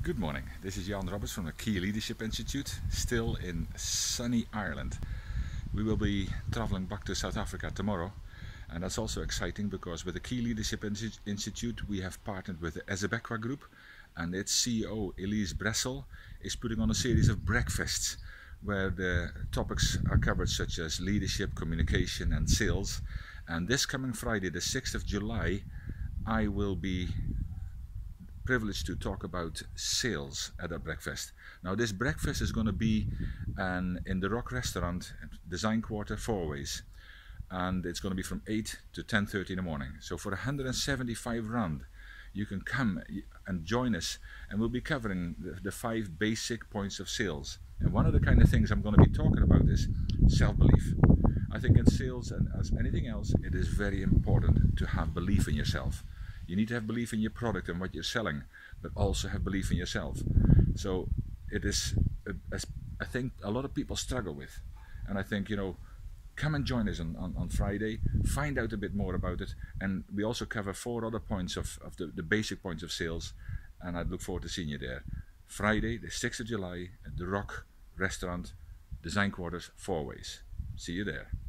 Good morning, this is Jan Roberts from the Key Leadership Institute, still in sunny Ireland. We will be traveling back to South Africa tomorrow, and that's also exciting because with the Key Leadership Institute we have partnered with the Ezebekwa Group, and its CEO Elise Bressel is putting on a series of breakfasts where the topics are covered such as leadership, communication and sales. And this coming Friday, the 6th of July, I will be privileged to talk about sales at a breakfast. Now this breakfast is going to be in the Rock Restaurant, Design Quarter, Fourways, and it's going to be from 8 to 10:30 in the morning. So for 175 rand you can come and join us, and we'll be covering the 5 basic points of sales. And one of the kind of things I'm going to be talking about is self-belief. I think in sales, and as anything else, it is very important to have belief in yourself. You need to have belief in your product and what you're selling, but also have belief in yourself. So it is, I think a lot of people struggle with. And I think, come and join us on Friday, find out a bit more about it. And we also cover 4 other points of the basic points of sales. And I look forward to seeing you there. Friday, the 6th of July, at the Rock Restaurant, Design Quarters, Fourways. See you there.